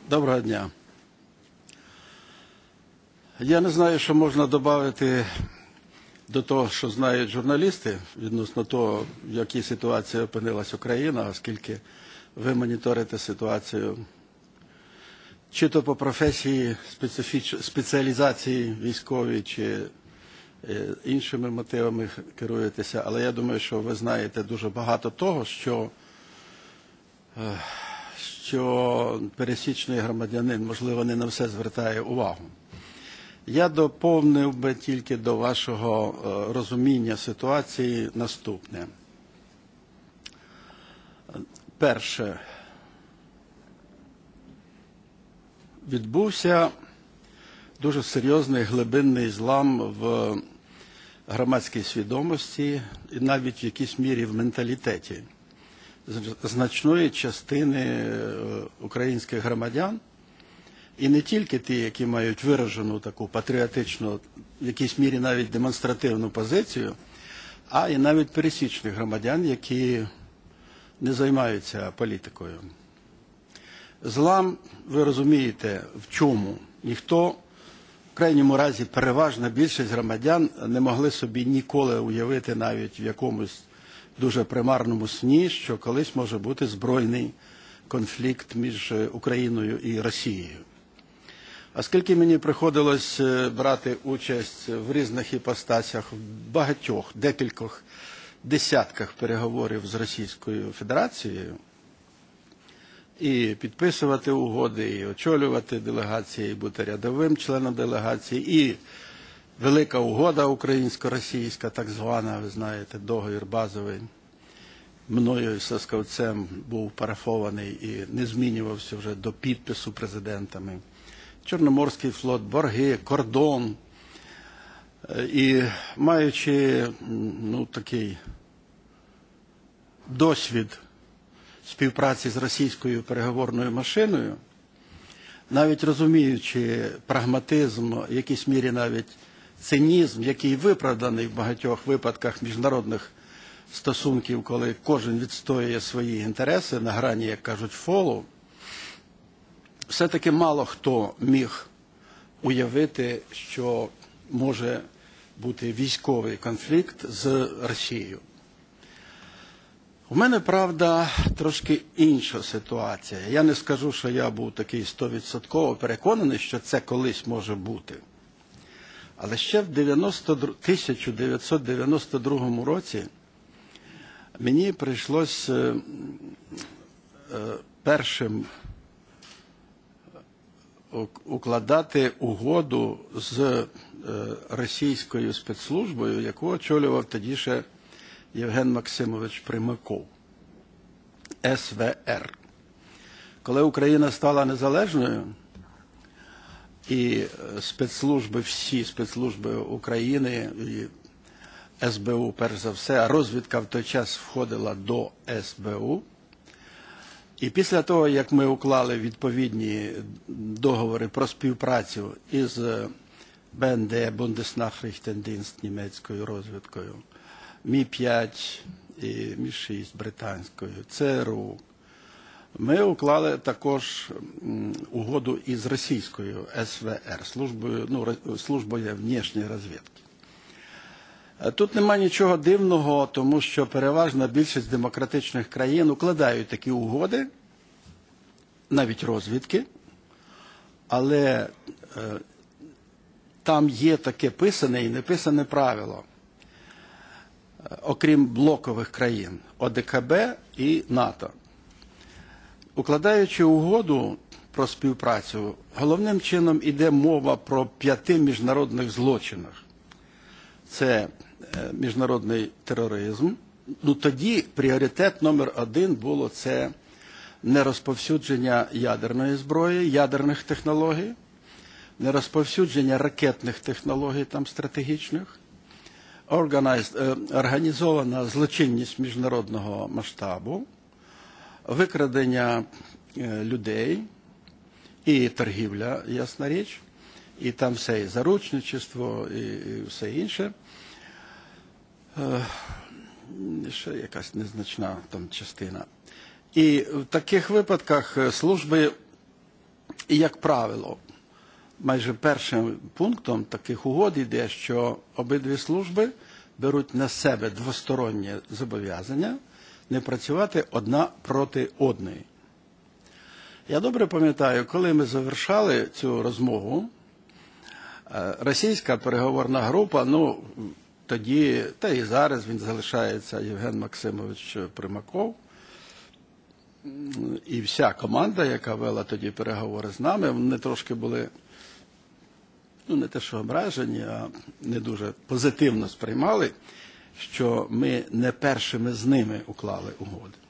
Доброго дня. Я не знаю, що можна додати до того, що знають журналісти, відносно того, в якій ситуації опинилась Україна, оскільки ви моніторите ситуацію чи то по професії, спеціалізації військовій, чи іншими мотивами керуєтеся. Але я думаю, що ви знаєте дуже багато того, що пересічний громадянин, можливо, не на все звертає увагу. Я доповнив би тільки до вашого розуміння ситуації наступне. Перше. Відбувся дуже серйозний глибинний злам в громадській свідомості і навіть в якійсь мірі в менталітеті значної частини українських громадян, і не тільки ті, які мають виражену таку патріотичну, в якійсь мірі навіть демонстративну позицію, а і навіть пересічних громадян, які не займаються політикою. Злам, ви розумієте, в чому? Ніхто, в крайньому разі, переважна більшість громадян не могли собі ніколи уявити навіть в якомусь дуже примарному сні, що колись може бути збройний конфлікт між Україною і Росією. Оскільки мені приходилось брати участь в різних іпостасях, в багатьох, декількох десятках переговорів з Російською Федерацією, і підписувати угоди, і очолювати делегації, і бути рядовим членом делегації, і велика угода українсько-російська, так звана, ви знаєте, договір базовий, мною і Саскавцем був парафований і не змінювався вже до підпису президентами. Чорноморський флот, борги, кордон. І маючи такий досвід співпраці з російською переговорною машиною, навіть розуміючи прагматизм, в якійсь мірі навіть цинізм, який виправданий в багатьох випадках міжнародних стосунків, коли кожен відстоює свої інтереси на грані, як кажуть, фолу, все-таки мало хто міг уявити, що може бути військовий конфлікт з Росією. У мене, правда, трошки інша ситуація. Я не скажу, що я був такий 100% переконаний, що це колись може бути. Але ще в 1992 році мені прийшлось першим укладати угоду з російською спецслужбою, яку очолював тоді ще Євген Максимович Примаков, СВР. Коли Україна стала незалежною, і спецслужби, всі спецслужби України, і СБУ, перш за все, а розвідка в той час входила до СБУ, і після того, як ми уклали відповідні договори про співпрацю із БНД, Bundesnachrichtendienst, німецькою розвідкою, Мі-5 і Мі-6 британською, ЦРУ, ми уклали також угоду із російською СВР, службою внешньої розвідки. Тут нема нічого дивного, тому що переважна більшість демократичних країн укладають такі угоди, навіть розвідки, але там є таке писане і неписане правило, окрім блокових країн, ОДКБ і НАТО. Укладаючи угоду про співпрацю, головним чином йде мова про 5 міжнародних злочинах. Це міжнародний тероризм. Тоді пріоритет номер 1 було це нерозповсюдження ядерної зброї, ядерних технологій, нерозповсюдження ракетних технологій там стратегічних, організована злочинність міжнародного масштабу, викрадення людей і торгівля, ясна річ, і там все і заручничество, і все інше. Ще якась незначна там частина. І в таких випадках служби І, як правило, майже першим пунктом таких угод йде, що обидві служби беруть на себе двостороннє зобов'язання не працювати одна проти одної. Я добре пам'ятаю, коли ми завершали цю розмову, російська переговорна група, тоді, та і зараз він залишається, Євген Максимович Примаков, і вся команда, яка вела тоді переговори з нами, вони трошки були, не те що ображені, а не дуже позитивно сприймали, що ми не першими з ними уклали угоди.